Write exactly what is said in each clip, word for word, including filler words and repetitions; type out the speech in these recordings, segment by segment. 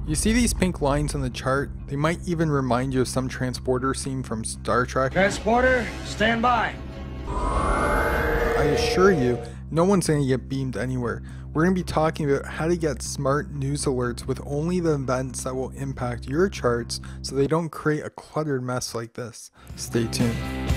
You see these pink lines on the chart? They might even remind you of some transporter scene from Star Trek. Transporter, stand by. I assure you, no one's going to get beamed anywhere. We're going to be talking about how to get smart news alerts with only the events that will impact your charts so they don't create a cluttered mess like this. Stay tuned.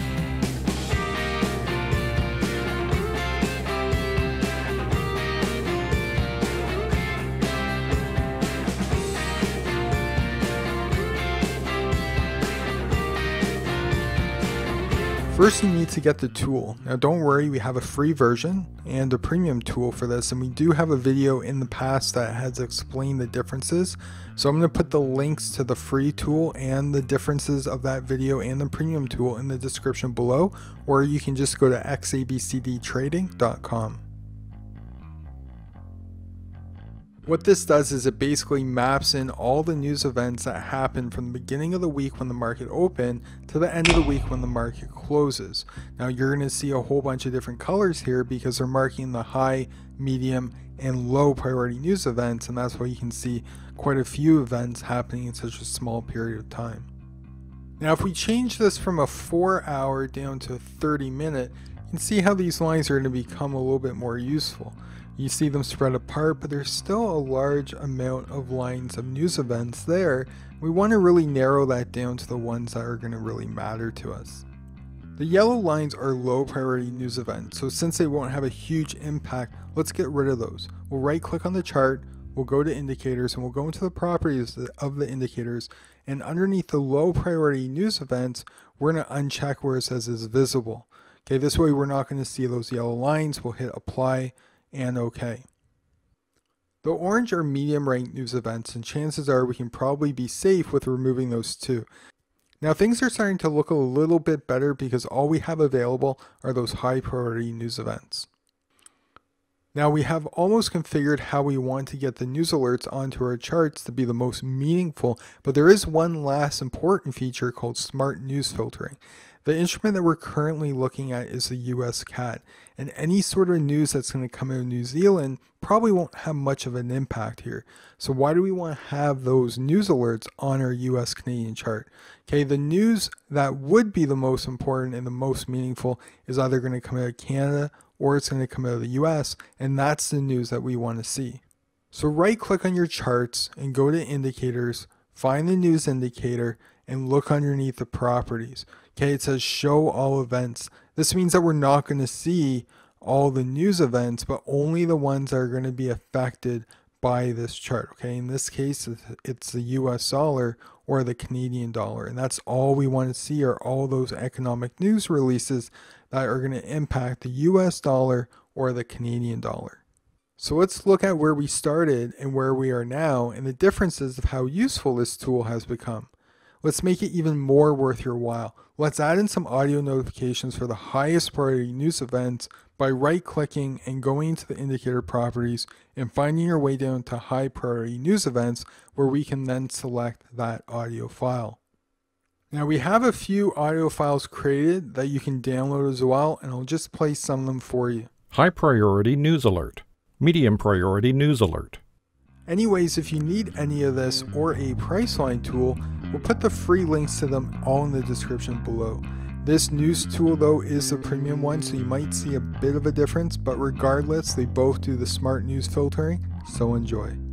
First, you need to get the tool. Now don't worry, we have a free version and a premium tool for this, and we do have a video in the past that has explained the differences. So I'm going to put the links to the free tool and the differences of that video and the premium tool in the description below, or you can just go to x a b c d trading dot com. What this does is it basically maps in all the news events that happen from the beginning of the week when the market opened to the end of the week when the market closes. Now you're going to see a whole bunch of different colors here because they're marking the high, medium, and low priority news events, and that's why you can see quite a few events happening in such a small period of time. Now if we change this from a four hour down to a thirty minute, you can see how these lines are going to become a little bit more useful. You see them spread apart, but there's still a large amount of lines of news events there. We want to really narrow that down to the ones that are going to really matter to us. The yellow lines are low priority news events, so since they won't have a huge impact, let's get rid of those. We'll right click on the chart, we'll go to indicators, and we'll go into the properties of the indicators, and underneath the low priority news events, we're going to uncheck where it says is visible. Okay, this way we're not going to see those yellow lines. We'll hit apply and OK. The orange are medium ranked news events, and chances are we can probably be safe with removing those too. Now things are starting to look a little bit better because all we have available are those high priority news events. Now we have almost configured how we want to get the news alerts onto our charts to be the most meaningful, but there is one last important feature called smart news filtering. The instrument that we're currently looking at is the U S C A T, and any sort of news that's going to come out of New Zealand probably won't have much of an impact here. So why do we want to have those news alerts on our U S Canadian chart? Okay, the news that would be the most important and the most meaningful is either going to come out of Canada or it's going to come out of the U S, and that's the news that we want to see. So right click on your charts and go to indicators, find the news indicator, and look underneath the properties. Okay, it says show all events. This means that we're not going to see all the news events, but only the ones that are going to be affected by this chart. Okay, in this case, it's the U S dollar or the Canadian dollar, and that's all we want to see are all those economic news releases that are going to impact the U S dollar or the Canadian dollar. So let's look at where we started and where we are now and the differences of how useful this tool has become. Let's make it even more worth your while. Let's add in some audio notifications for the highest priority news events by right-clicking and going into the indicator properties and finding your way down to high priority news events, where we can then select that audio file. Now we have a few audio files created that you can download as well, and I'll just play some of them for you. High priority news alert. Medium priority news alert. Anyways, if you need any of this or a Priceline tool, we'll put the free links to them all in the description below. This news tool though is the premium one, so you might see a bit of a difference, but regardless, they both do the smart news filtering, so enjoy.